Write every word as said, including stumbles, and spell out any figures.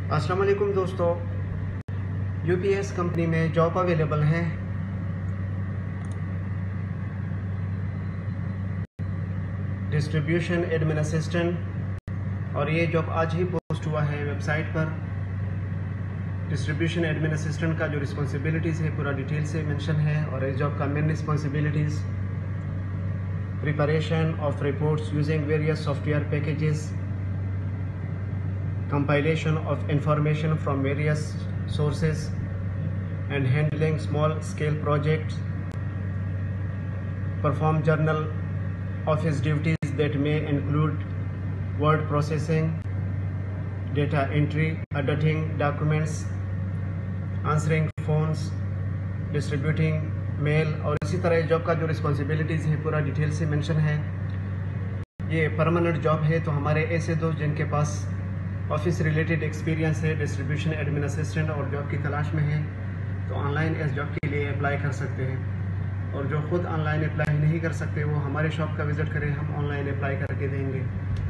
अस्सलाम वालेकुम दोस्तों, यूपीएस कंपनी में जॉब अवेलेबल है। डिस्ट्रीब्यूशन एडमिन असिस्टेंट, और ये जॉब आज ही पोस्ट हुआ है वेबसाइट पर। डिस्ट्रीब्यूशन एडमिन असिस्टेंट का जो रिस्पॉन्सिबिलिटीज़ है पूरा डिटेल से मेंशन है, और इस जॉब का main responsibilities preparation of reports using various software packages, compilation of information from various sources, and handling small scale projects. Perform journal office duties that may include word processing, data entry, editing documents, answering phones, distributing mail। और इसी तरह job का जो responsibilities है पूरा detail से mention है। ये परमानेंट जॉब है, तो हमारे ऐसे दोस्त जिनके पास ऑफिस रिलेटेड एक्सपीरियंस है डिस्ट्रीब्यूशन एडमिन असिस्टेंट और जॉब की तलाश में है, तो ऑनलाइन इस जॉब के लिए अप्लाई कर सकते हैं। और जो खुद ऑनलाइन अप्लाई नहीं कर सकते वो हमारे शॉप का विज़िट करें, हम ऑनलाइन अप्लाई करके देंगे।